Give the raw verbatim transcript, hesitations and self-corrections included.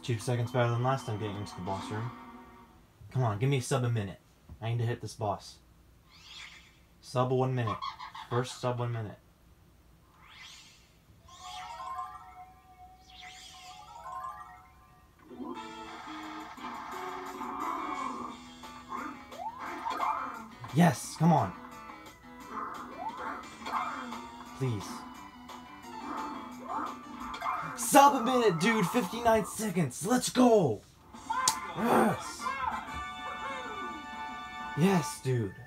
Two seconds better than last time getting into the boss room. Come on, give me a sub a minute. I need to hit this boss. Sub one minute. First sub one minute. Yes, come on. Please. Sub a minute, dude. fifty-nine seconds. Let's go. Yes. Yes, dude.